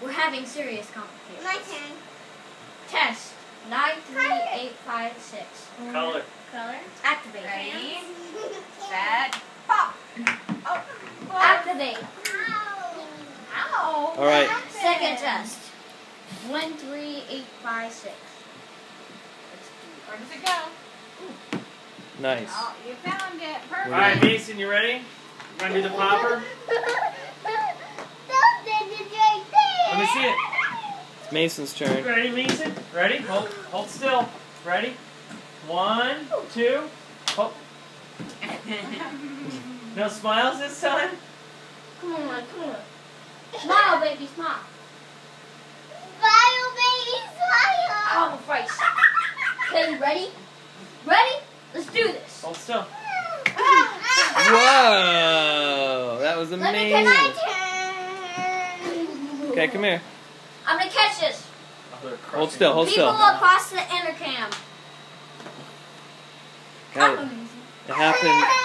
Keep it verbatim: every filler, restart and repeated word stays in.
We're having serious complications. My turn. Test. Nine, three, eight, five, six. Color. Color. Activate. Ready, set, pop. Oh. Activate. Ow. All right. Second test. One, three, eight, five, six. Where does it go? Nice. Oh, you found it. Perfect. All right, Mason, you ready? You gonna do the popper? Let me see it. It's Mason's turn. Ready, Mason? Ready? Hold, hold still. Ready? One, two. Hold. No smiles this time? Come on, come on. Smile, baby, smile. Smile, baby, smile. Oh, Christ. Okay, ready? Ready? Let's do this. Hold still. Whoa! That was Let me amazing. catch my turn. Okay, come here. I'm gonna catch this. Oh, they're Hold crushing. still, hold People still. across the intercom. That- Amazing. It happened.